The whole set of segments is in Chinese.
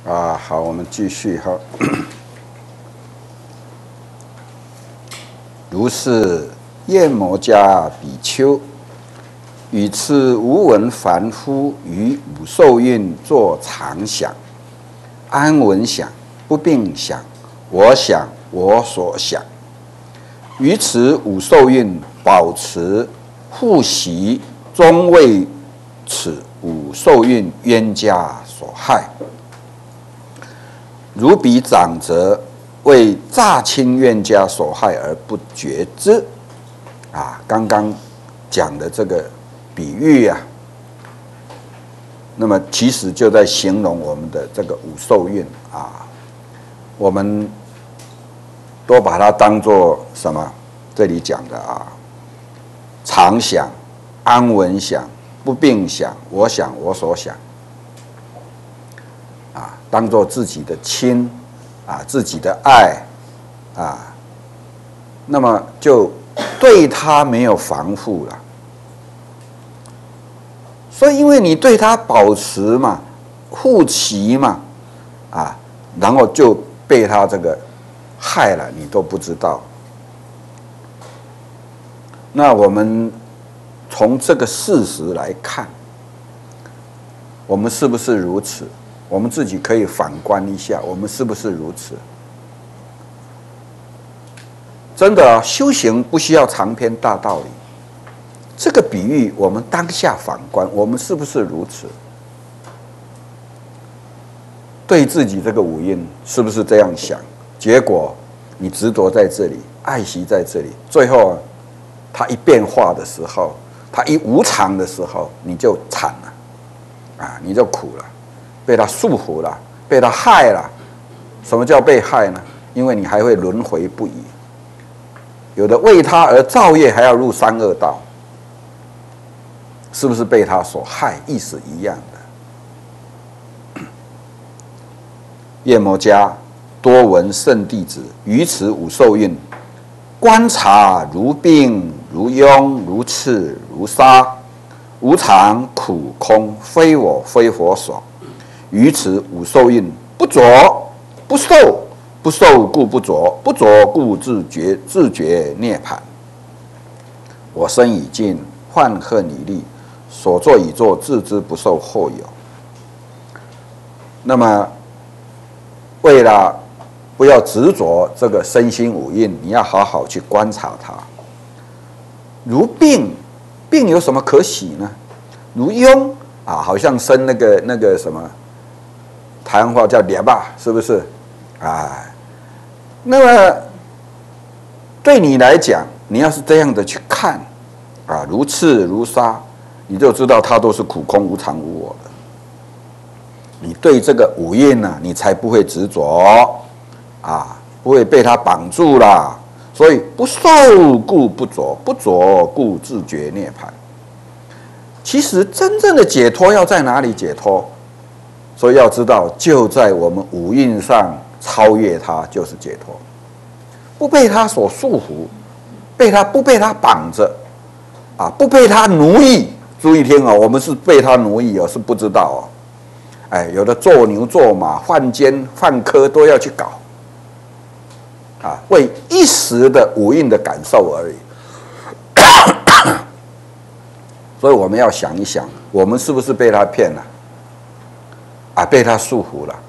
好，我们继续哈。如是夜摩迦比丘，与此无闻凡夫于五受蕴作常想、安稳想、不并想、我想、我所想，于此五受蕴保持护习，终为此五受蕴冤家所害。如彼长者为诈亲冤家所害而不觉知，刚刚讲的这个比喻啊，那么其实就在形容我们的这个五受蕴啊，我们都把它当作什么？这里讲的常想、安稳想、不并想、我想、我所想。当作自己的亲自己的爱那么就对他没有防护了。所以因为你对他保持嘛、护持嘛然后就被他这个害了，你都不知道。那我们从这个事实来看，我们是不是如此？我们自己可以反观一下，我们是不是如此？真的修行不需要长篇大道理。这个比喻，我们当下反观，我们是不是如此？对自己这个五蕴是不是这样想？结果你执着在这里，爱惜在这里，最后它一变化的时候，它一无常的时候，你就惨了你就苦了。被他束缚了，被他害了。什么叫被害呢？因为你还会轮回不已，有的为他而造业，还要入三恶道，是不是被他所害？意思一样的。夜摩迦多闻圣弟子于此五受蕴，观察如病如庸如刺如沙，无常苦空，非我非佛所。于此五受蕴不着不受，不受故不着，不着故自觉涅槃。我身已尽，患恨已立，所作已作，自知不受后有。那么为了不要执着这个身心五蕴，你要好好去观察它。如病，病有什么可喜呢？如庸好像生那个什么，台湾话叫脸吧，是不是？那么对你来讲，你要是这样的去看如刺如沙，你就知道它都是苦空无常无我的。你对这个五蕴你才不会执着不会被它绑住啦。所以不受故不着，不着故自觉涅槃。其实真正的解脱要在哪里解脱？所以要知道，就在我们五蕴上超越它，就是解脱。不被它所束缚，不被它绑着不被它奴役。注意听我们是被它奴役是不知道有的做牛做马、犯奸犯科都要去搞为一时的五蕴的感受而已。所以我们要想一想，我们是不是被他骗了被他束缚了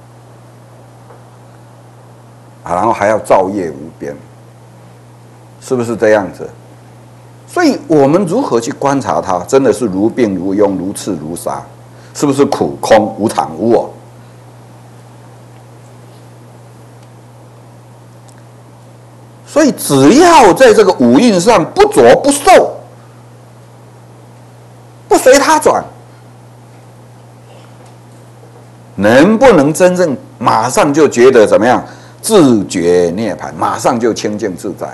然后还要造业无边，是不是这样子？所以我们如何去观察它？真的是如病如庸如刺如沙，是不是苦空无常无我？所以只要在这个五蕴上不着不受，不随他转，能不能真正马上就觉得怎么样？自觉涅槃，马上就清净自在。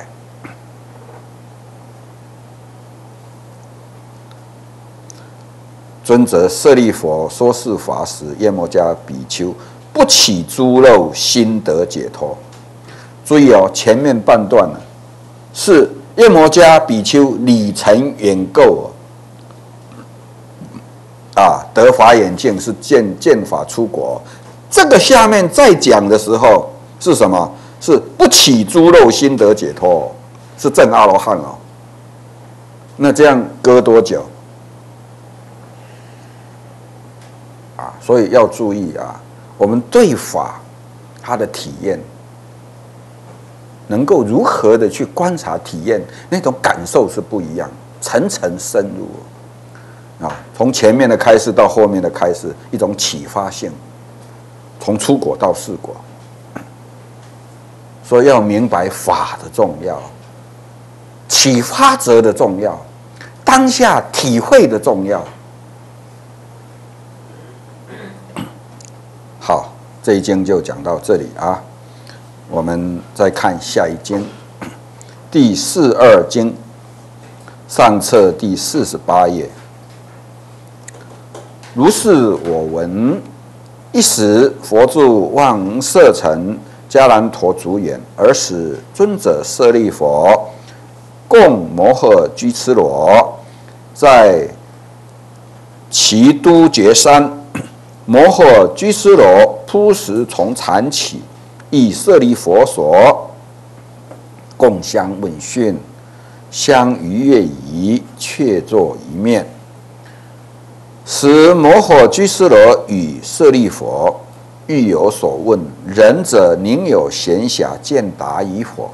尊者舍利弗说是法时，夜摩迦比丘不起诸漏，心得解脱。注意前面半段是夜摩迦比丘理成远垢得法眼净，是见法出国， 这个下面再讲的时候是什么？是不起诸漏心得解脱、哦，是证阿罗汉哦。那这样隔多久？啊，所以要注意啊，我们对法它的体验，能够如何的去观察体验，那种感受是不一样，层层深入啊，从前面的开示到后面的开示，一种启发性，从出果到事果，所以要明白法的重要，启发者的重要，当下体会的重要。好，这一经就讲到这里啊，我们再看下一经，第42经，上册第48页。如是我闻，一时佛住望舍城迦兰陀竹园，而使尊者舍利佛供摩诃居痴罗，在其都觉山。摩诃居尸罗铺石从禅起，以舍利佛所共相问讯，相逾越仪，却坐一面。时摩诃居尸罗与舍利佛欲有所问，仁者宁有闲暇见答于否？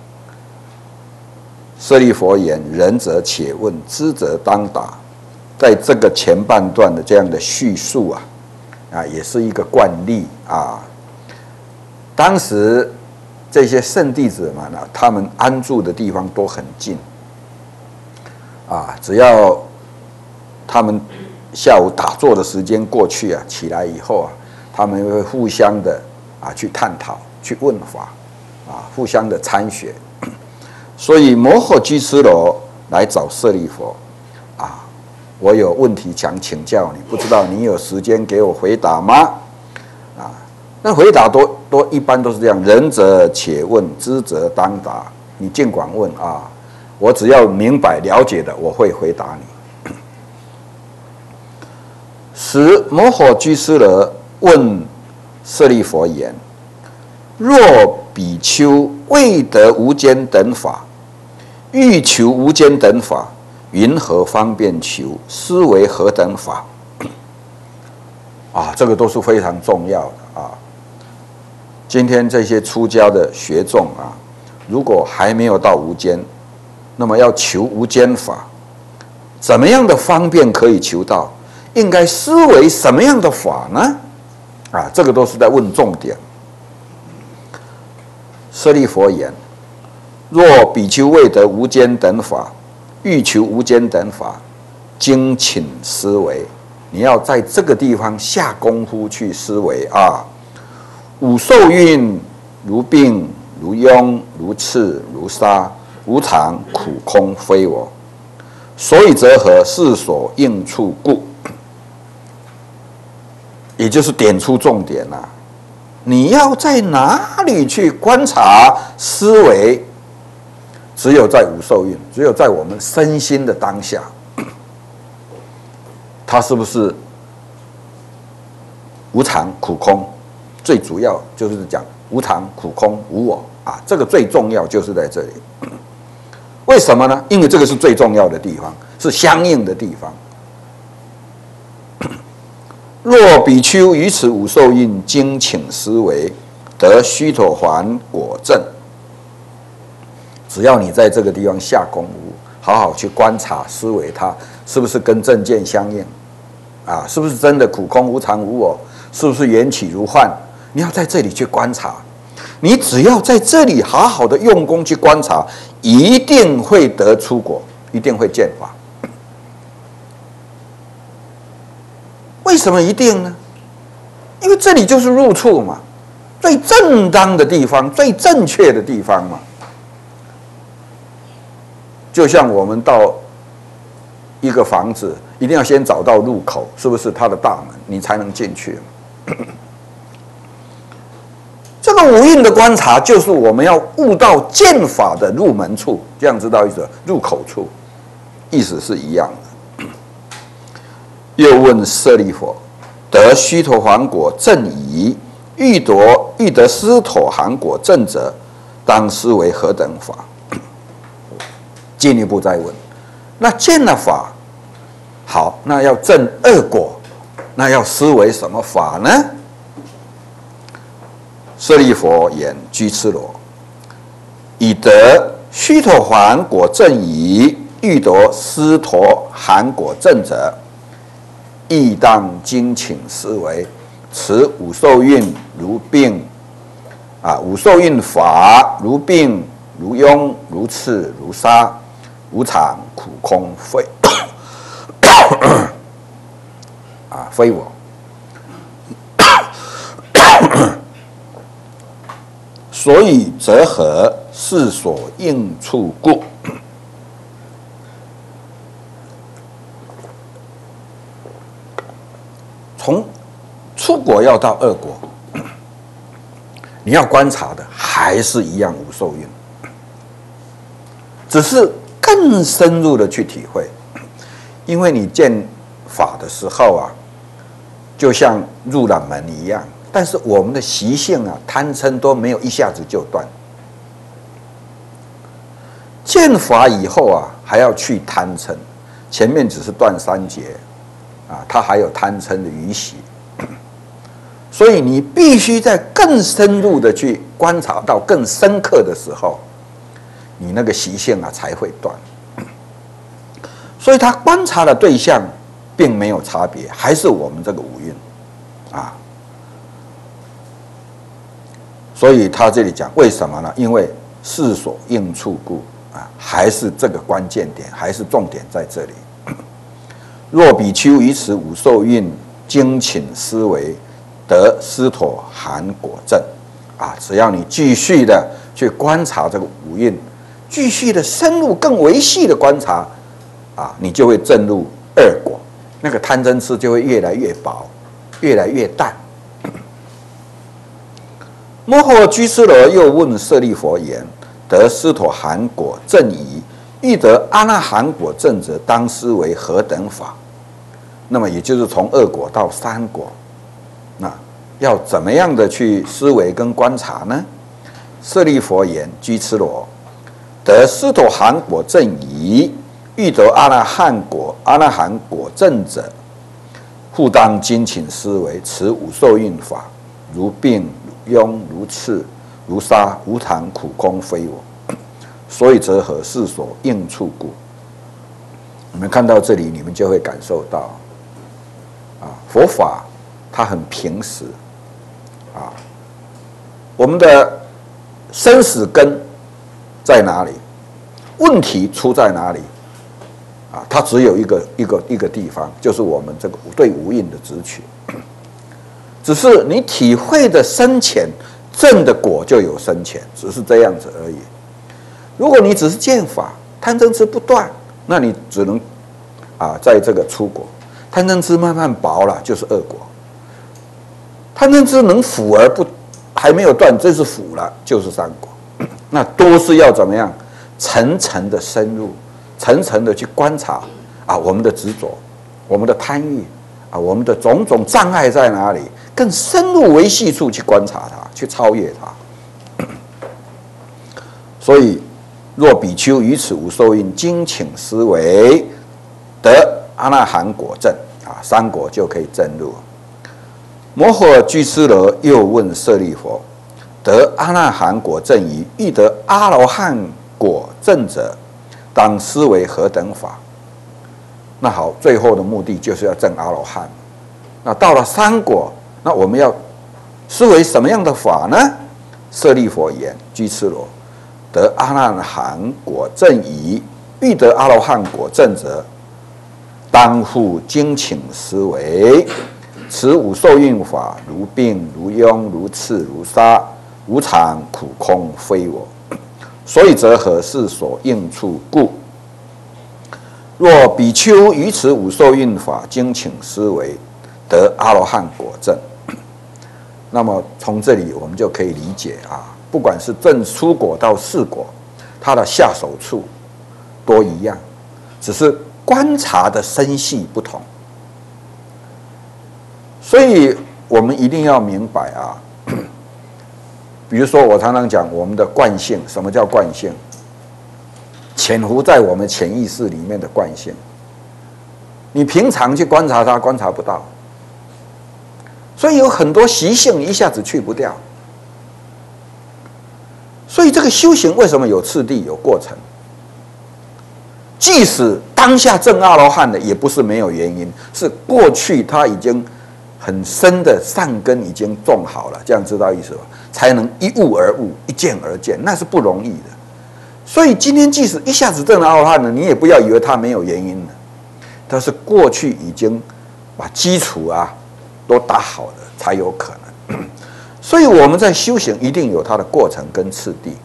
舍利佛言：仁者且问，知者当答。在这个前半段的这样的叙述啊，也是一个惯例啊。当时这些圣弟子们呢，他们安住的地方都很近啊，只要他们下午打坐的时间过去啊，起来以后啊，他们会互相的去探讨、去问法啊，互相的参学。所以摩诃居尸罗来找舍利佛啊。我有问题想请教你，不知道你有时间给我回答吗？啊，那回答一般都是这样：仁者且问，知者当答。你尽管问啊，我只要明白了解的，我会回答你。时摩诃居尸罗问舍利佛言：若比丘未得无间等法，欲求无间等法，云何方便求？思为何等法？啊，这个都是非常重要的啊。今天这些出家的学众啊，如果还没有到无间，那么要求无间法，怎么样的方便可以求到？应该思维什么样的法呢？啊，这个都是在问重点。舍利佛言：若比丘未得无间等法，欲求无间等法，精勤思维，你要在这个地方下功夫去思维啊。五受蕴如病如痈如刺如沙，无常苦空非我，所以则何？是所应处故。也就是点出重点啊，你要在哪里去观察思维？只有在五受蕴，只有在我们身心的当下，它是不是无常苦空？最主要就是讲无常苦空无我啊，这个最重要就是在这里。为什么呢？因为这个是最重要的地方，是相应的地方。若比丘于此五受蕴精请思维，得须陀洹果证。只要你在这个地方下功夫，好好去观察思维，它是不是跟正见相应啊？是不是真的苦空无常无我？是不是缘起如幻？你要在这里去观察。你只要在这里好好的用功去观察，一定会得出果，一定会见法。为什么一定呢？因为这里就是入处嘛，最正当的地方，最正确的地方嘛。就像我们到一个房子，一定要先找到入口，是不是它的大门，你才能进去。这个五蕴的观察，就是我们要悟到见法的入门处，这样知道意思？入口处，意思是一样的。又问舍利佛：得须陀洹果证已， 欲得斯陀含果证者，当思为何等法？进一步再问，那见了法，好，那要证恶果，那要思为什么法呢？舍利弗言：居痴罗，以得须陀洹果证矣，欲得斯陀含果证者，亦当精勤思维，此五受蕴如病五受蕴法如病如痈如刺如沙，无常苦空非非我。所以则何？是所应处故。从出果要到恶果，你要观察的还是一样五受蕴，只是更深入的去体会。因为你见法的时候啊，就像入了门一样，但是我们的习性啊，贪嗔都没有一下子就断。见法以后啊，还要去贪嗔，前面只是断三结它还有贪嗔的余习，所以你必须在更深入的去观察到更深刻的时候，你那个习性啊才会断。所以他观察的对象并没有差别，还是我们这个五蕴所以他这里讲为什么呢？因为是所应处故还是这个关键点，还是重点在这里。若比丘于此五受蕴精勤思维，得斯陀含果证只要你继续的去观察这个五蕴，继续的深入更维细的观察你就会证入二果，那个贪嗔痴就会越来越薄，越来越淡。摩诃居士罗又问舍利弗言：得斯陀含果证矣，欲得阿那含果证者，当思为何等法？那么也就是从二果到三果，那要怎么样的去思维跟观察呢？舍利弗言：居士罗，得斯陀含果证矣，欲得阿那含果证者，复当精勤思维，此五受蕴法如病如痈如刺如沙，无常苦空非我。所以则何？是所应处故。你们看到这里，你们就会感受到佛法它很平实我们的生死根在哪里？问题出在哪里？它只有一个地方，就是我们这个对五蕴的执取。只是你体会的深浅，证的果就有深浅，只是这样子而已。如果你只是见法，贪嗔痴不断，那你只能在这个出果。贪嗔痴慢慢薄了，就是恶果。贪嗔痴能腐而还没有断，这是腐了，就是三果。那都是要怎么样？层层的深入，层层的去观察我们的执着，我们的贪欲我们的种种障碍在哪里？更深入维系处去观察它，去超越它。所以，若比丘于此五受蕴精勤思维，得阿那含果证三果就可以证入。摩诃居士罗又问舍利弗：得阿那含果证矣，欲得阿罗汉果证者，当思为何等法？那好，最后的目的就是要证阿罗汉。那到了三果，那我们要思维什么样的法呢？舍利弗言：居士罗，得阿那含果证矣，欲得阿罗汉果证者，当复精勤思维，此五受蕴法如病如痈如刺如沙，无常苦空非我。所以则何？是所应处故。若比丘于此五受蕴法精勤思维，得阿罗汉果证。那么从这里我们就可以理解不管是证初果到四果，它的下手处都一样，只是观察的深细不同。所以我们一定要明白比如说，我常常讲我们的惯性，什么叫惯性？潜伏在我们潜意识里面的惯性，你平常去观察它，观察不到，所以有很多习性一下子去不掉。所以这个修行为什么有次第、有过程？即使当下证阿罗汉的，也不是没有原因，是过去他已经很深的善根已经种好了，这样知道意思吧？才能一悟而悟，一见而见，那是不容易的。所以今天即使一下子证了阿罗汉了，你也不要以为他没有原因了，他是过去已经把基础都打好了才有可能。所以我们在修行一定有它的过程跟次第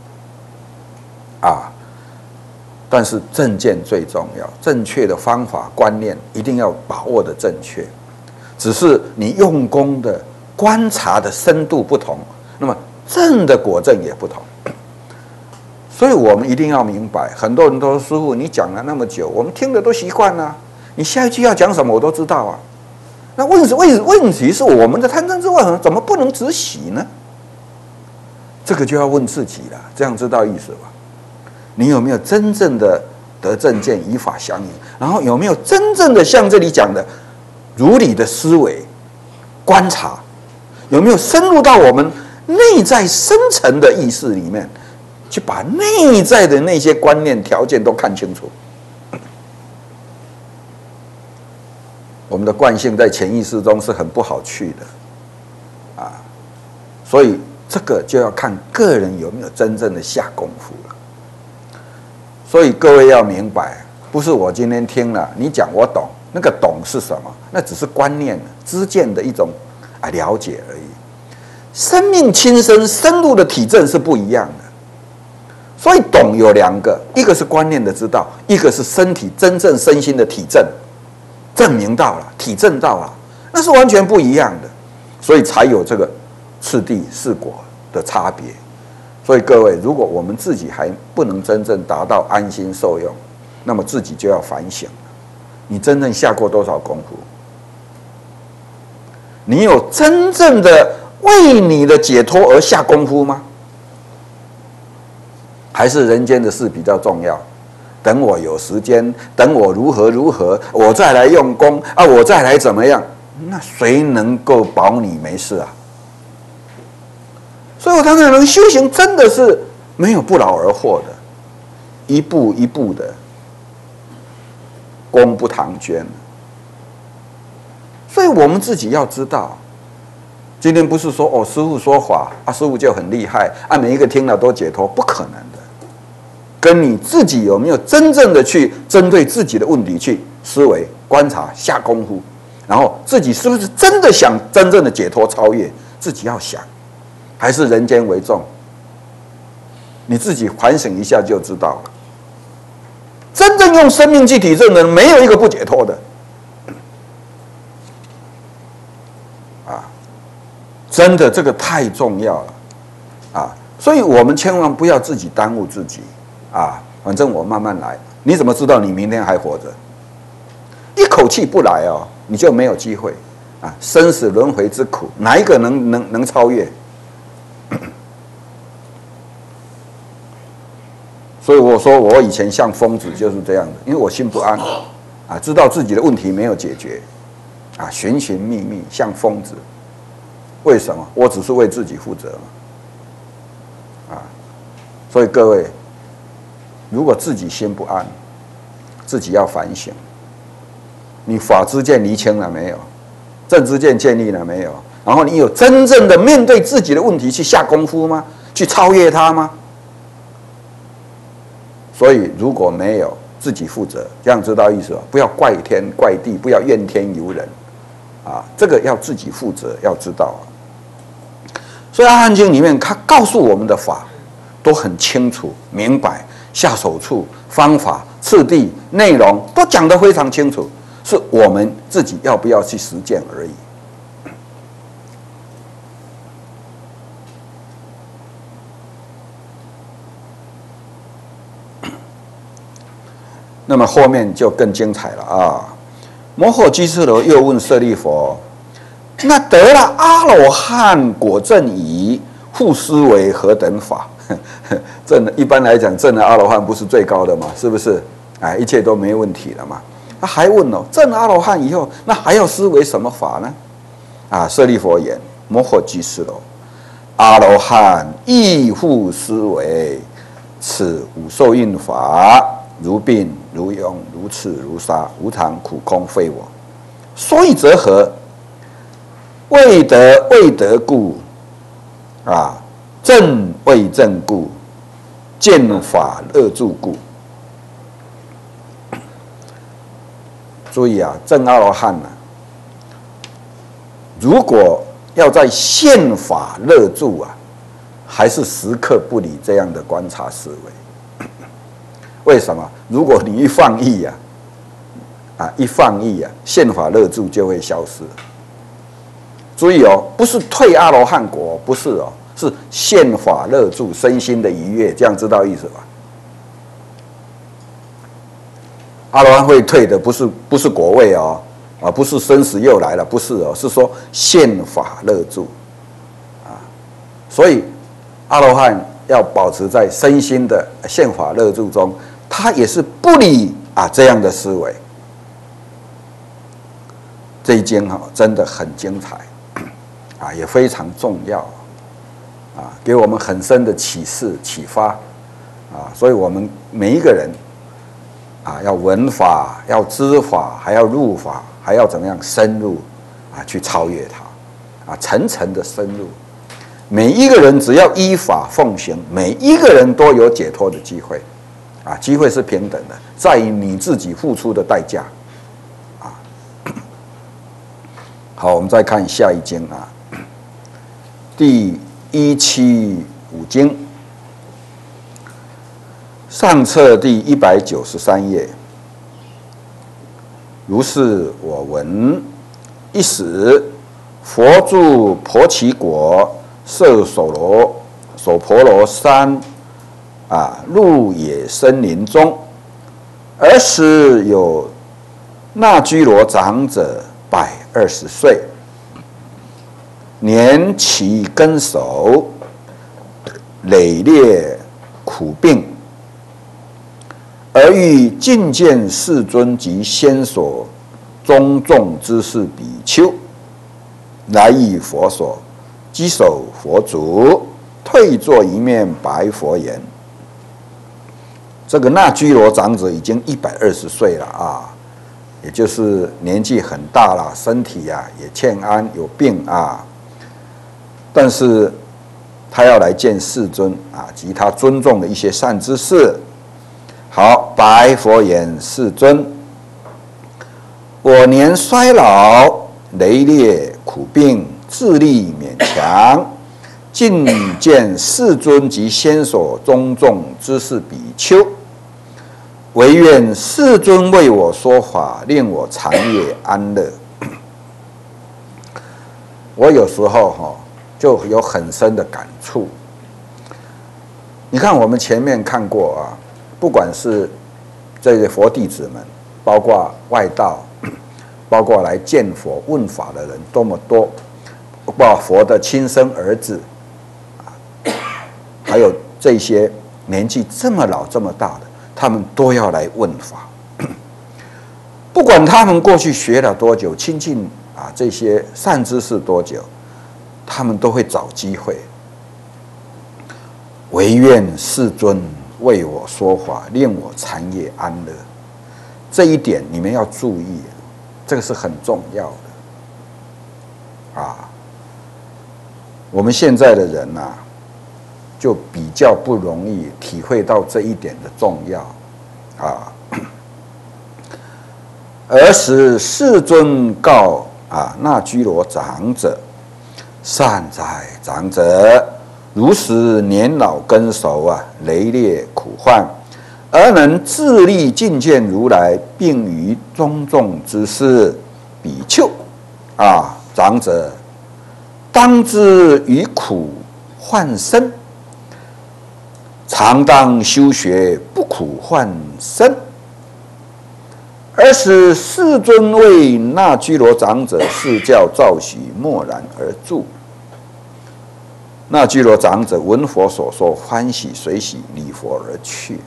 但是正见最重要，正确的方法观念一定要把握的正确，只是你用功的观察的深度不同，那么证的果证也不同。所以我们一定要明白，很多人都说师父你讲了那么久，我们听的都习惯了，你下一句要讲什么我都知道啊。那问题是我们的贪嗔痴妄想怎么不能止息呢？这个就要问自己了，这样知道意思吧？你有没有真正的得正见，以法相应？然后有没有真正的像这里讲的如理的思维观察？有没有深入到我们内在深层的意识里面，去把内在的那些观念条件都看清楚？我们的惯性在潜意识中是很不好去的所以这个就要看个人有没有真正的下功夫了。所以各位要明白，不是我今天听了你讲我懂，那个懂是什么？那只是观念知见的一种了解而已。生命亲身深入的体证是不一样的。所以懂有两个，一个是观念的知道，一个是身体真正身心的体证。证明到了，体证到了，那是完全不一样的，所以才有这个次第四果的差别。所以各位，如果我们自己还不能真正达到安心受用，那么自己就要反省了。你真正下过多少功夫？你有真正的为你的解脱而下功夫吗？还是人间的事比较重要？等我有时间，等我如何，我再来用功我再来怎么样？那谁能够保你没事啊？所以我常常修行真的是没有不劳而获的，一步一步的，功不唐捐。所以我们自己要知道，今天不是说师父说法师父就很厉害每一个听了都解脱，不可能的。跟你自己有没有真正的去针对自己的问题去思维、观察、下功夫，然后自己是不是真的想真正的解脱超越，自己要想，还是人间为重？你自己反省一下就知道了。真正用生命去体证的人，没有一个不解脱的真的这个太重要了所以我们千万不要自己耽误自己。反正我慢慢来。你怎么知道你明天还活着？一口气不来你就没有机会生死轮回之苦，哪一个能超越？所以我说我以前像疯子就是这样的，因为我心不安知道自己的问题没有解决寻寻觅觅，像疯子。为什么？我只是为自己负责嘛所以各位，如果自己心不安，自己要反省。你法知见厘清了没有？正知见建立了没有？然后你有真正的面对自己的问题去下功夫吗？去超越它吗？所以如果没有，自己负责，这样知道意思吧？不要怪天怪地，不要怨天尤人这个要自己负责，要知道所以《阿含经》里面他告诉我们的法都很清楚明白，下手处、方法、次第、内容都讲得非常清楚，是我们自己要不要去实践而已。那么后面就更精彩了摩诃居士罗又问舍利弗：那得了阿罗汉果证已， 复思维何等法？一般来讲，证了阿罗汉不是最高的嘛？是不是？哎，一切都没问题了嘛？他还问哦，证阿罗汉以后，那还要思维什么法呢？啊，舍利弗言：摩诃居士喽，阿罗汉亦复思维，此五受印法，如病如痈如刺如杀，无常苦空非我。所以则何？未得故，啊，正未正故，见法乐住故。注意啊，证阿罗汉啊，如果要在现法乐住啊，还是时刻不离这样的观察思维。为什么？如果你一放逸一放逸现法乐住就会消失。注意哦，不是退阿罗汉果，不是哦，是现法乐住，身心的愉悦，这样知道意思吧？阿罗汉会退的不是果位哦，啊，不是生死又来了，不是哦，是说现法乐住，啊，所以阿罗汉要保持在身心的现法乐住中，他也是不理这样的思维。这一经真的很精彩，也非常重要，给我们很深的启示启发，所以我们每一个人要闻法，要知法，还要入法，还要怎么样深入去超越它，层层的深入。每一个人只要依法奉行，每一个人都有解脱的机会，机会是平等的，在于你自己付出的代价。好，我们再看下一经第175经，上册第193页。如是我闻，一时佛住婆耆国舍首婆罗山入野森林中，儿时有那居罗长者120岁，年其根熟，累列苦病，而欲觐见世尊及先所宗众之士比丘，来诣佛所，稽首佛足，退坐一面，白佛言：这个那居罗长者已经120岁了也就是年纪很大了，身体也欠安，有病但是他要来见世尊及他尊重的一些善知识。好，白佛言：世尊，我年衰老，累列苦病，智力勉强，觐见世尊及先所宗众之士比丘，唯愿世尊为我说法，令我长夜安乐。我有时候就有很深的感触。你看，我们前面看过不管是这些佛弟子们，包括外道，包括来见佛问法的人多么多，包括佛的亲生儿子，还有这些年纪这么老这么大的，他们都要来问法。不管他们过去学了多久，亲近这些善知识多久，他们都会找机会。唯愿世尊为我说法，令我长夜安乐。这一点你们要注意，这个是很重要的我们现在的人就比较不容易体会到这一点的重要儿时世尊告那居罗长者：善哉，长者，如时年老根熟累列苦患，而能自力觐见如来，并于宗众之士比丘长者，当知于苦患生，常当修学，不苦患生。而使世尊为那居罗长者示教，赵许默然而住。 那居罗长者闻佛所说，欢喜随喜，礼佛而去。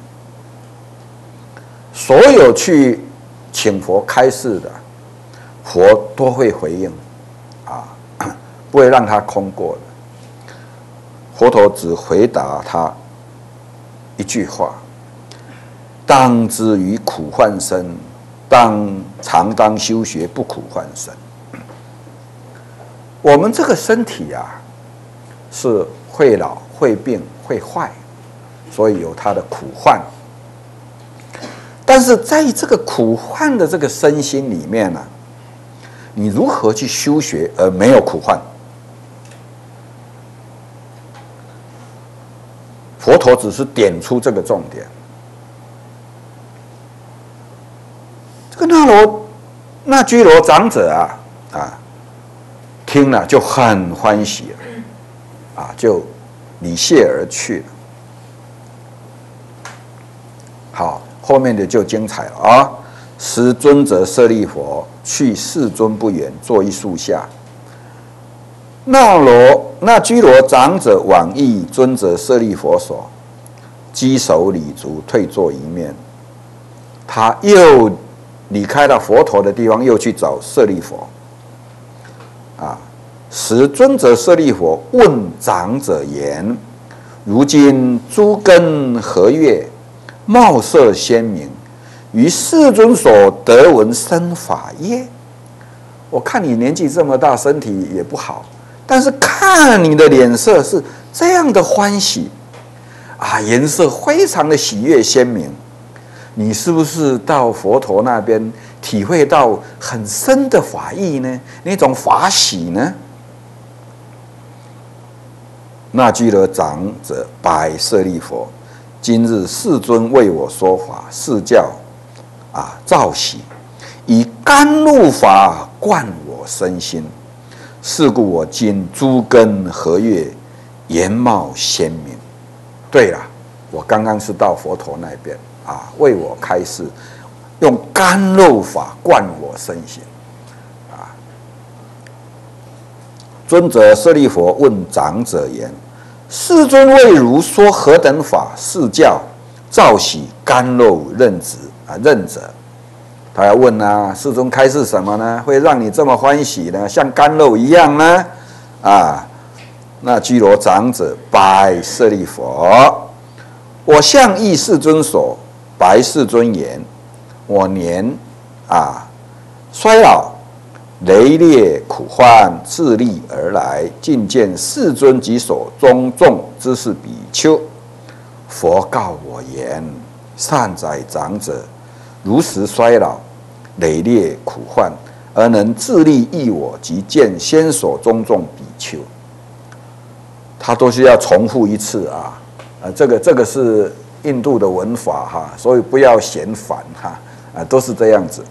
所有去请佛开示的，佛都会回应，不会让他空过的。佛陀只回答他一句话：当知于苦患身，常当修学不苦患身。我们这个身体是会老、会病、会坏，所以有它的苦患。但是在这个苦患的这个身心里面呢，你如何去修学而没有苦患？佛陀只是点出这个重点。这个那居罗长者听了就很欢喜了，就礼谢而去了。好，后面的就精彩了时尊者舍利弗去世尊不远，坐一树下。那居罗长者往诣尊者舍利弗所，稽首礼足，退坐一面。他又离开了佛陀的地方，又去找舍利弗。时尊者舍利弗问长者言：如今诸根和悦，貌色鲜明，于世尊所得闻生法耶？我看你年纪这么大，身体也不好，但是看你的脸色是这样的欢喜颜色非常的喜悦鲜明，你是不是到佛陀那边体会到很深的法义呢？那种法喜呢？那居罗长者白舍利弗：今日世尊为我说法，是教造喜，以甘露法灌我身心，是故我今诸根和悦，颜貌鲜明。对了，我刚刚是到佛陀那边为我开示，用甘露法灌我身心。尊者舍利弗问长者言：世尊为汝说何等法，是教造喜甘露任者？他要问世尊开示什么呢？会让你这么欢喜呢？像甘露一样呢？那居罗长者白舍利弗：我向诣世尊所，白世尊言：我年衰老，累劣苦患，自力而来，觐见世尊及所宗众之士比丘。佛告我言：善哉长者，如实衰老，累劣苦患，而能自力益我及见先所宗众比丘。他都是要重复一次这个是印度的文法所以不要嫌烦都是这样子。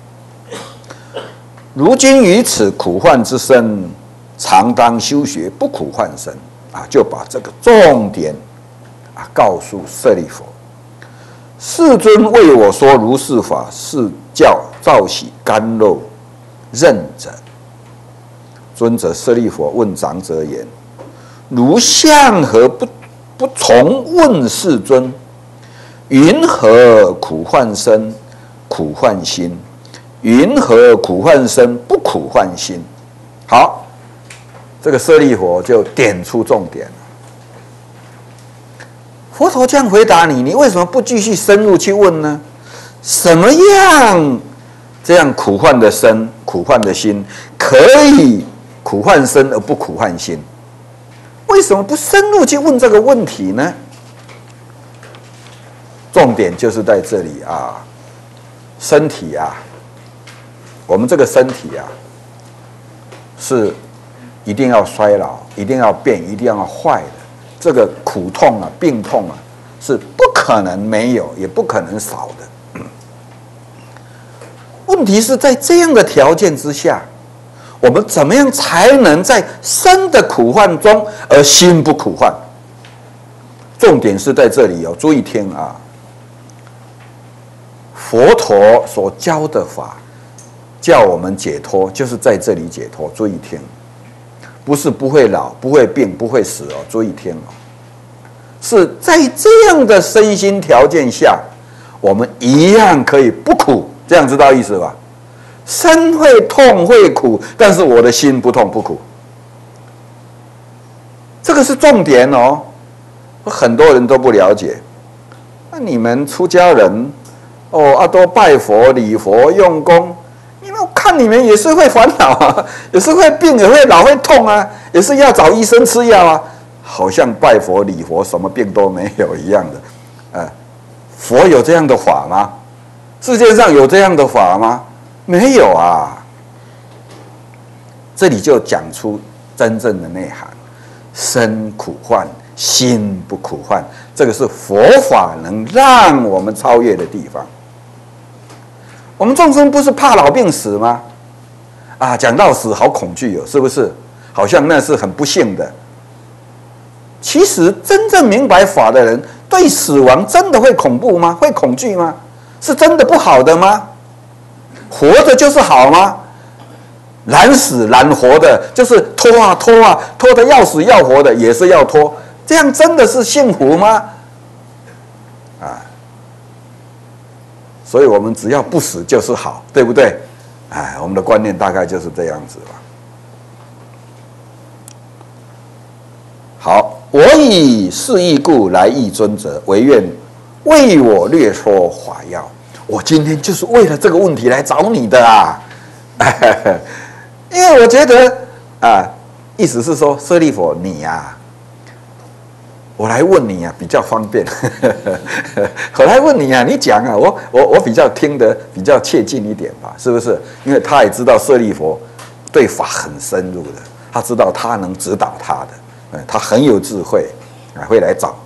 如今于此苦患之身，常当修学不苦患身就把这个重点告诉舍利弗。世尊为我说如是法，是教造喜甘露任者。尊者舍利弗问长者言：如向何不从问世尊？云何苦患身，苦患心？云何苦患身，不苦患心？好，这个舍利弗就点出重点了。佛陀这样回答你，你为什么不继续深入去问呢？什么样这样苦患的身、苦患的心，可以苦患身而不苦患心？为什么不深入去问这个问题呢？重点就是在这里身体我们这个身体是一定要衰老，一定要变，一定要坏的。这个苦痛病痛是不可能没有，也不可能少的。问题是在这样的条件之下，我们怎么样才能在身的苦患中而心不苦患？重点是在这里注意听佛陀所教的法叫我们解脱，就是在这里解脱。注意听， 不是不会老、不会病、不会死哦，注意听哦，是在这样的身心条件下，我们一样可以不苦，这样知道意思吧？身会痛会苦，但是我的心不痛不苦，这个是重点哦。很多人都不了解。那你们出家人哦，都拜佛礼佛用功，你们看你们也是会烦恼啊，也是会病，也会老会痛啊，也是要找医生吃药啊，好像拜佛礼佛什么病都没有一样的。佛有这样的法吗？世界上有这样的法吗？没有啊。这里就讲出真正的内涵：身苦患，心不苦患。这个是佛法能让我们超越的地方。我们众生不是怕老病死吗？讲到死好恐惧哦，是不是？好像那是很不幸的。其实真正明白法的人，对死亡真的会恐怖吗？会恐惧吗？是真的不好的吗？活着就是好吗？懒死懒活的，就是拖啊拖啊，拖得要死要活的，也是要拖。这样真的是幸福吗？所以我们只要不死就是好，对不对？我们的观念大概就是这样子吧。好，我以是义故来诣尊者，唯愿为我略说法要。我今天就是为了这个问题来找你的啊，因为我觉得意思是说，舍利弗你我来问你比较方便。我来问你你讲我比较听得比较切近一点吧，是不是？因为他也知道舍利弗对法很深入的，他知道他能指导他的，他很有智慧，会来找。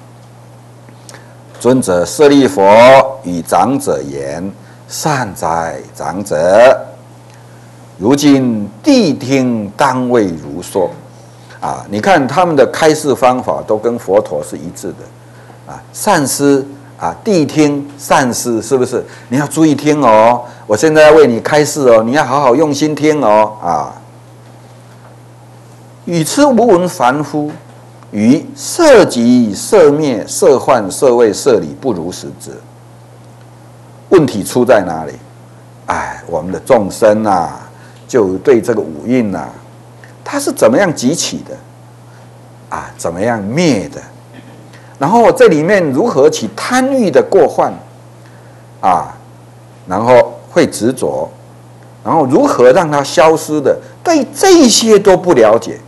尊者舍利弗与长者言：善哉，长者！如今谛听当为如说。你看他们的开示方法都跟佛陀是一致的。善思谛听善思，是不是？你要注意听哦，我现在要为你开示哦，你要好好用心听哦。与此无闻凡夫，于色即色灭、色幻、色味、色理不如实之。问题出在哪里？我们的众生就对这个五蕴它是怎么样集起的怎么样灭的？然后这里面如何起贪欲的过患然后会执着，然后如何让它消失的？对这些都不了解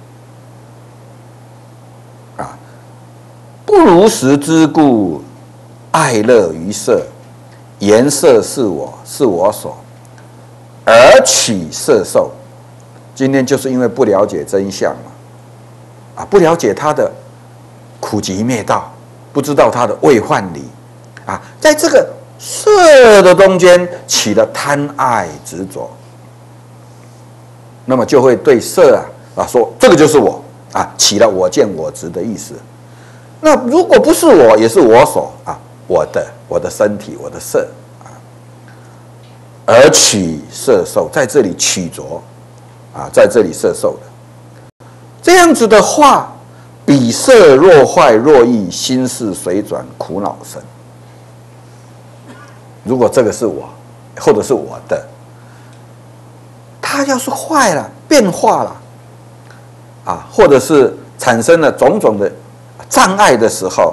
不如实之故，爱乐于色，颜色是我所，而取色受。今天就是因为不了解真相嘛，不了解它的苦集灭道，不知道它的为幻理在这个色的中间起了贪爱执着，那么就会对色说这个就是我起了我见我执的意思。那如果不是我，也是我所我的身体，我的色而取色受，在这里取着在这里色受的。这样子的话，彼色若坏若异，心事随转，苦恼生。如果这个是我，或者是我的，它要是坏了、变化了或者是产生了种种的障碍的时候，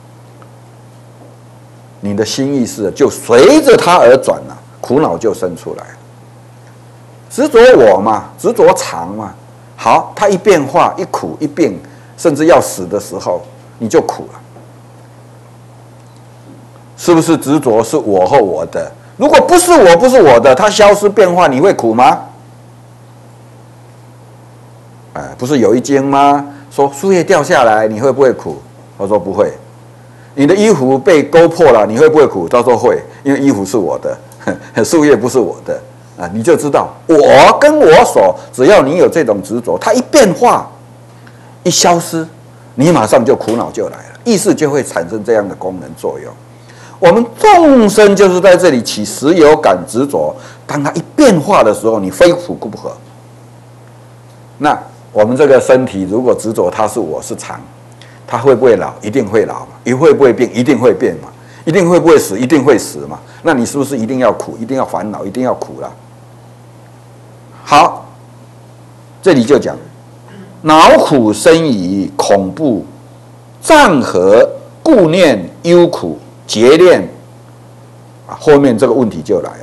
你的心意识就随着它而转了，苦恼就生出来了。执着我嘛，执着常嘛，好，它一变化、一苦、一病，甚至要死的时候，你就苦了。是不是执着是我或我的？如果不是我，不是我的，它消失变化，你会苦吗？不是有一经吗？说树叶掉下来，你会不会苦？他说不会。你的衣服被勾破了，你会不会苦？他说会，因为衣服是我的，树叶不是我的你就知道我跟我所，只要你有这种执着，它一变化，一消失，你马上就苦恼就来了，意识就会产生这样的功能作用。我们众生就是在这里起实有感执着，当它一变化的时候，你非苦不可。那我们这个身体如果执着它是我是常，它会不会老？一定会老嘛。也会不会变？一定会变嘛。一定会不会死？一定会死嘛。那你是不是一定要苦？一定要烦恼？一定要苦了？好，这里就讲恼苦生疑，恐怖障合，顾念忧苦，结恋啊，后面这个问题就来了。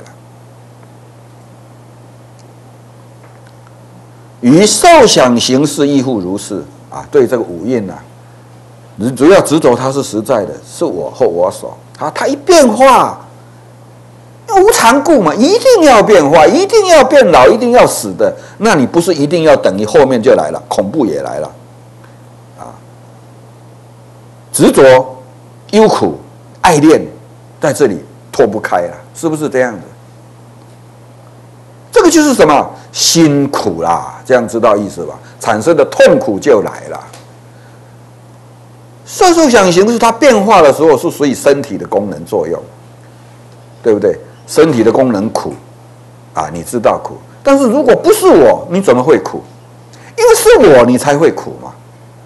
于受想行识亦复如是啊，对这个五蕴啊，你主要执着它是实在的，是我或我所啊，它一变化，无常故嘛，一定要变化，一定要变老，一定要死的。那你不是一定要等于后面就来了，恐怖也来了啊，执着、忧苦、爱恋，在这里脱不开了，是不是这样子？这个就是什么？辛苦啦，这样知道意思吧？产生的痛苦就来了。受想行识它变化的时候，是属于身体的功能作用，对不对？身体的功能苦啊，你知道苦。但是如果不是我，你怎么会苦？因为是我，你才会苦嘛。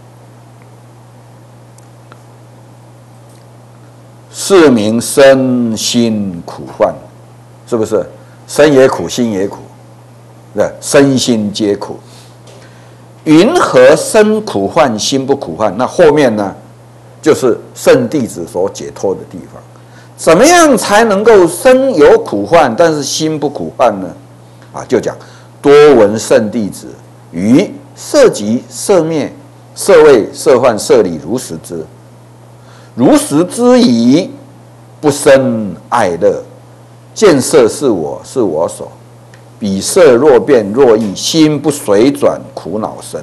是名身心苦患，是不是？身也苦，心也苦，对，身心皆苦。云何身苦患，心不苦患？那后面呢，就是圣弟子所解脱的地方。怎么样才能够身有苦患，但是心不苦患呢？啊，就讲多闻圣弟子于色即色灭、色味色幻色理如实知，如实知矣，不生爱乐。见色是我，是我所。彼色若变若异，心不随转，苦恼生。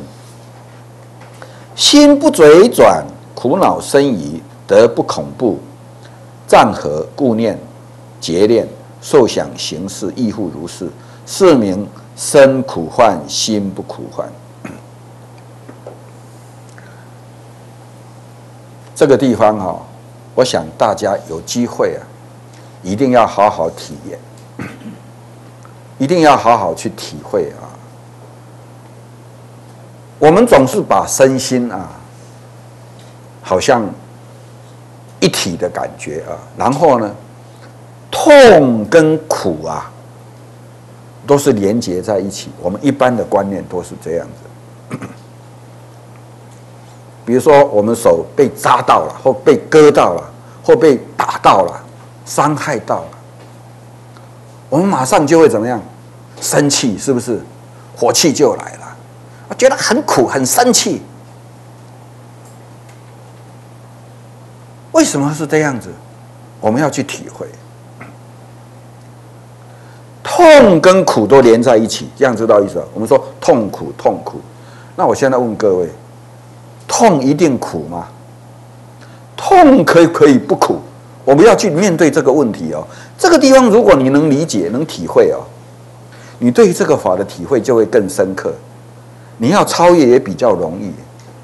心不随转，苦恼生疑，得不恐怖。障合、顾念、结恋、受想行识亦复如是，是名身苦患，心不苦患。这个地方哈，我想大家有机会啊，一定要好好体验，一定要好好去体会啊。我们总是把身心啊，好像一体的感觉啊，然后呢，痛跟苦啊，都是连结在一起。我们一般的观念都是这样子。比如说，我们手被扎到了，或被割到了，或被打到了，伤害到了，我们马上就会怎么样？生气，是不是？火气就来了，我觉得很苦，很生气。为什么是这样子？我们要去体会。痛跟苦都连在一起，这样知道意思吧？我们说痛苦，痛苦。那我现在问各位，痛一定苦吗？痛可以不苦？我们要去面对这个问题哦。这个地方，如果你能理解、能体会哦，你对于这个法的体会就会更深刻。你要超越也比较容易。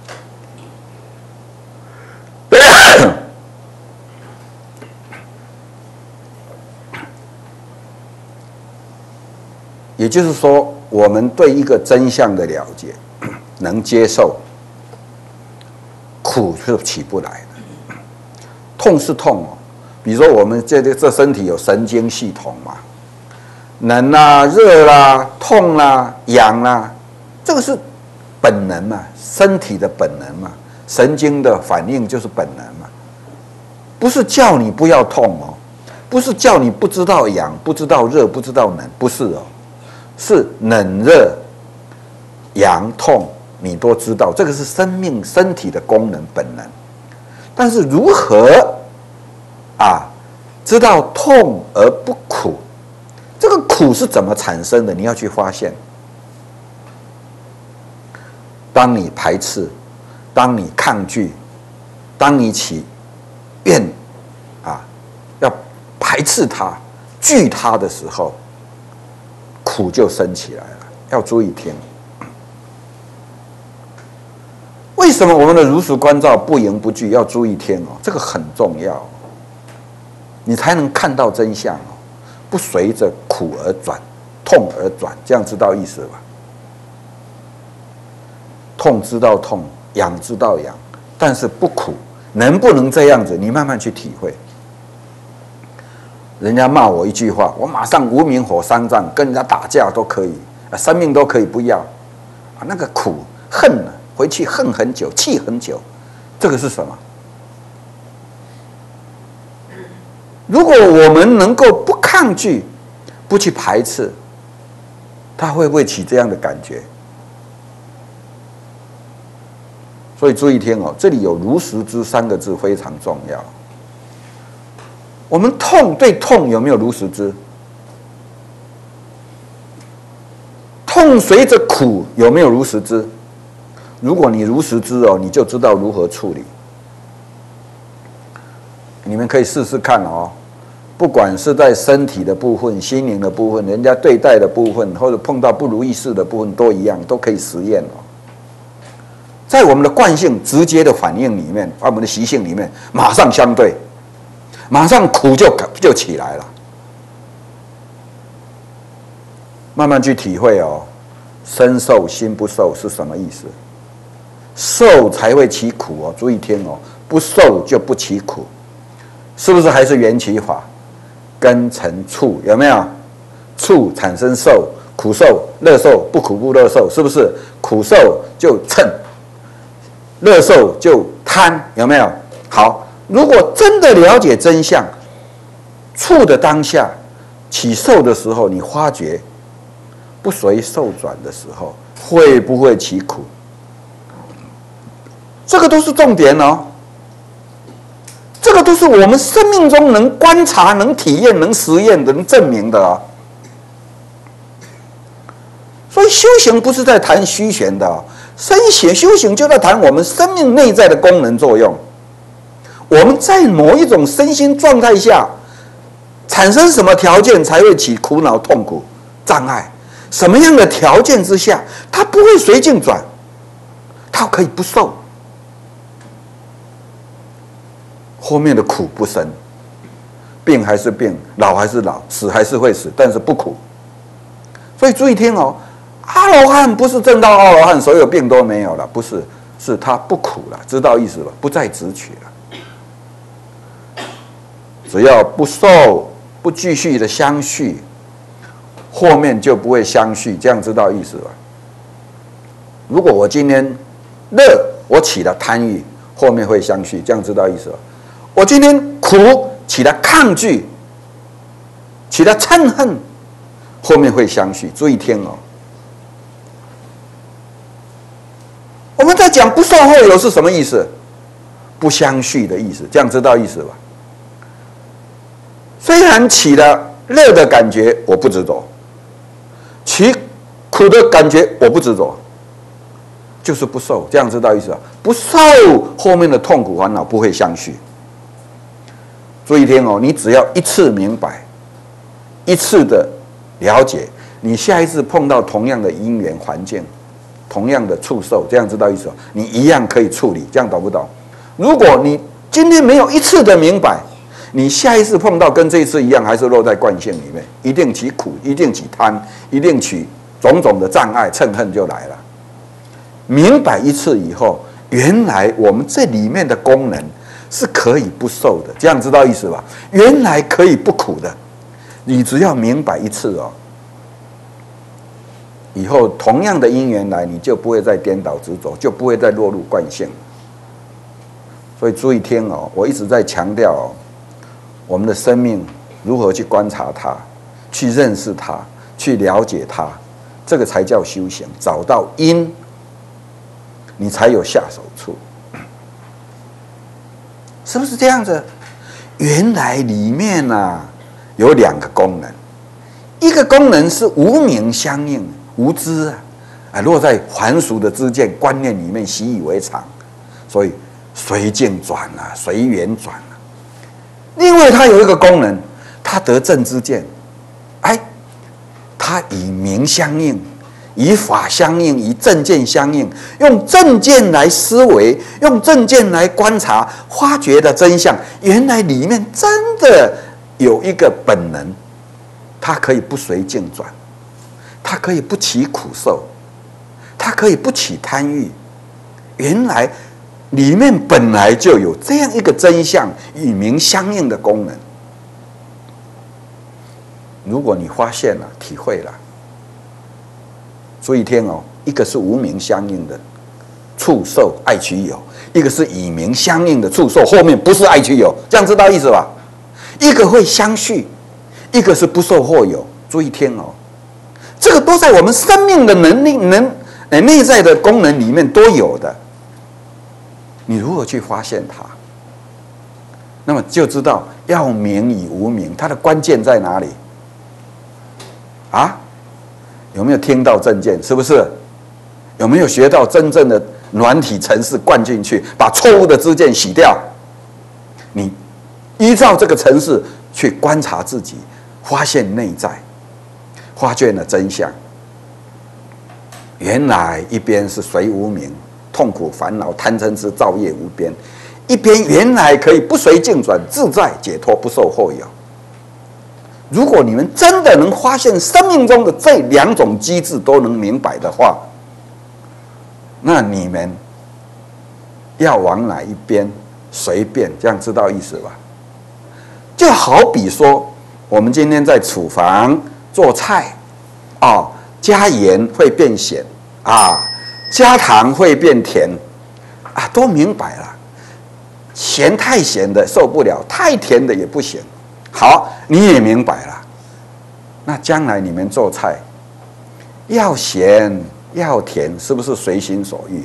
也就是说，我们对一个真相的了解，能接受，苦是起不来的。痛是痛哦，比如说我们这身体有神经系统嘛，冷啦、热啦、痛啦、痒啦，这个是本能嘛，身体的本能嘛，神经的反应就是本能嘛，不是叫你不要痛哦，不是叫你不知道痒、不知道热、不知道冷，不是哦。是冷热、痒痛，你都知道，这个是身体的功能本能。但是如何知道痛而不苦？这个苦是怎么产生的？你要去发现。当你排斥，当你抗拒，当你起怨要排斥它、惧它的时候，苦就生起来了，要注意听。为什么我们的如实观照不迎不惧？要注意听哦，这个很重要，你才能看到真相哦，不随着苦而转，痛而转，这样知道意思吧？ 痛知道痛，痒知道痒，但是不苦，能不能这样子？你慢慢去体会。人家骂我一句话，我马上无名火伤丈，跟人家打架都可以，生命都可以不要，那个苦恨呢，回去恨很久，气很久，这个是什么？如果我们能够不抗拒，不去排斥，他会不会起这样的感觉？所以注意听哦，这里有如实知3个字非常重要。我们对痛有没有如实知？痛随着苦有没有如实知？如果你如实知哦，你就知道如何处理。你们可以试试看哦，不管是在身体的部分、心灵的部分、人家对待的部分，或者碰到不如意事的部分，都一样，都可以实验哦。在我们的惯性直接的反应里面，我们的习性里面，马上相对。马上苦就起来了，慢慢去体会哦。身受心不受是什么意思？受才会起苦哦，注意听哦，不受就不起苦，是不是还是缘起法？根成处有没有？处产生受，苦受、乐受，不苦不乐受，是不是？苦受就嗔，乐受就贪，有没有？好。如果真的了解真相，处的当下起受的时候，你发觉不随受转的时候，会不会起苦？这个都是重点哦。这个都是我们生命中能观察、能体验、能实验的、能证明的哦。所以修行不是在谈虚玄的哦，修行就在谈我们生命内在的功能作用。我们在某一种身心状态下，产生什么条件才会起苦恼、痛苦、障碍？什么样的条件之下，它不会随境转，它可以不受，后面的苦不生，病还是病，老还是老，死还是会死，但是不苦。所以注意听哦，阿罗汉不是证到阿罗汉，所有病都没有了，不是，是他不苦了，知道意思吧？不再执取了。只要不受，不继续的相续，后面就不会相续，这样知道意思吧？如果我今天乐，我起了贪欲，后面会相续，这样知道意思吧？我今天苦，起了抗拒，起了嗔恨，后面会相续。注意听哦，我们在讲不受后有是什么意思？不相续的意思，这样知道意思吧？虽然起了乐的感觉，我不执着；起苦的感觉，我不执着，就是不受，这样知道意思吧？不受后面的痛苦烦恼不会相续。注意听哦，你只要一次明白，一次的了解，你下一次碰到同样的因缘环境，同样的触受，这样知道意思吧？你一样可以处理，这样懂不懂？如果你今天没有一次的明白，你下一次碰到跟这一次一样，还是落在惯性里面，一定起苦，一定起贪，一定起种种的障碍，嗔恨就来了。明白一次以后，原来我们这里面的功能是可以不受的，这样知道意思吧？原来可以不苦的，你只要明白一次哦，以后同样的因缘来，你就不会再颠倒执着，就不会再落入惯性。所以注意听哦，我一直在强调哦，我们的生命如何去观察它，去认识它，去了解它，这个才叫修行。找到因，你才有下手处，是不是这样子？原来里面啊有2个功能，一个功能是无明相应，无知落在凡俗的知见观念里面习以为常，所以随境转啊，随缘转啊。另外，它有一个功能，它得正知见，它以明相应，以法相应，以正见相应，用正见来思维，用正见来观察，发掘的真相，原来里面真的有一个本能，它可以不随境转，它可以不起苦受，它可以不起贪欲， 原来里面本来就有这样一个真相与名相应的功能。如果你发现了、体会了，注意听哦，一个是无名相应的触受爱取有，一个是以名相应的触受，后面不是爱取有，这样知道意思吧？一个会相续，一个是不受或有。注意听哦，这个都在我们生命的能力、内在的功能里面都有的。你如何去发现它？那么就知道要名与无名，它的关键在哪里？啊？有没有听到正见？是不是？有没有学到真正的软体程式灌进去，把错误的知见洗掉？你依照这个程式去观察自己，发现内在，发现了真相。原来一边是随无明，痛苦烦恼贪嗔痴造业无边；一边原来可以不随境转，自在解脱，不受或有。如果你们真的能发现生命中的这两种机制都能明白的话，那你们要往哪一边随便，这样知道意思吧？就好比说，我们今天在厨房做菜，加盐会变咸啊，加糖会变甜啊，都明白了。咸太咸的受不了，太甜的也不行。好，你也明白了。那将来你们做菜，要咸要甜，是不是随心所欲？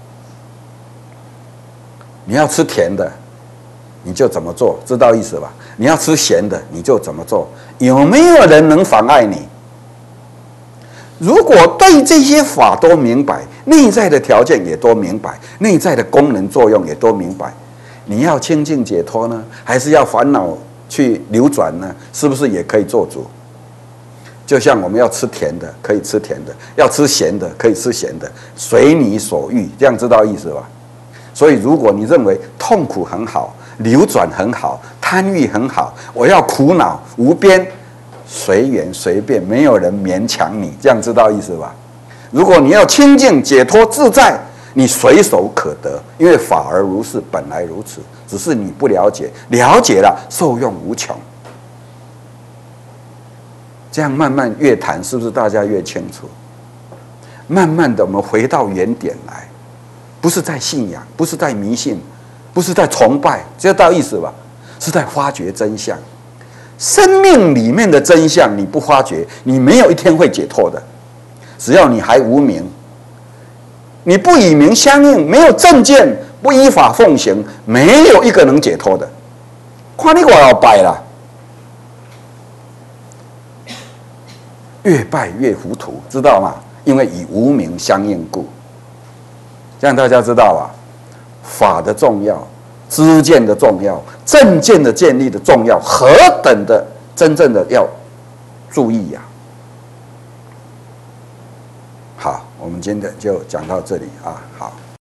你要吃甜的，你就怎么做，知道意思吧？你要吃咸的，你就怎么做。有没有人能妨碍你？如果对这些法都明白，内在的条件也都明白，内在的功能作用也都明白，你要清净解脱呢，还是要烦恼去流转呢？是不是也可以做主？就像我们要吃甜的，可以吃甜的；要吃咸的，可以吃咸的，随你所欲。这样知道意思吧？所以，如果你认为痛苦很好，流转很好，贪欲很好，我要苦恼无边，随缘随便，没有人勉强你。这样知道意思吧？如果你要清净解脱自在，你随手可得，因为法而如是，本来如此，只是你不了解，了解了受用无穷。这样慢慢越谈，是不是大家越清楚？慢慢的，我们回到原点来，不是在信仰，不是在迷信，不是在崇拜，知道意思吧？是在发掘真相。生命里面的真相，你不发掘，你没有一天会解脱的。只要你还无明，你不以名相应，没有正见，不依法奉行，没有一个能解脱的。看你我要拜了。越拜越糊涂，知道吗？因为以无明相应故。这样大家知道吧？法的重要，知见的重要，正见的建立的重要，何等的真正的要注意呀！好，我们今天就讲到这里啊，好。